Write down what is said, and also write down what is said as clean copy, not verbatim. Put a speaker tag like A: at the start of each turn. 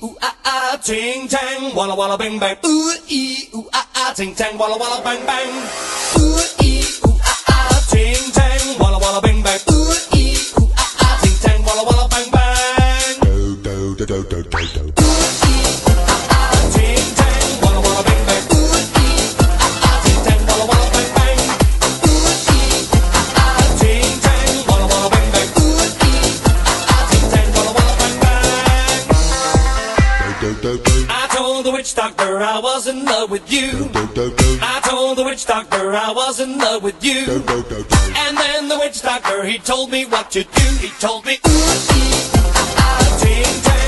A: ooh ah ah, ting tang, walla walla bang bang. Ooh ee, ooh ah ah, ting tang, walla walla bang bang. Ooh ee, ooh ah ah, ting tang, walla walla bang bang. Ooh ee, ooh ah ah, ting tang, walla walla bang bang.
B: Do do do do do do do.
A: I told the witch doctor I was in love with you. I told the witch doctor I was in love with you. And then the witch doctor, he told me what to do. He told me, ooh, ee, ah, ah, ting, tang.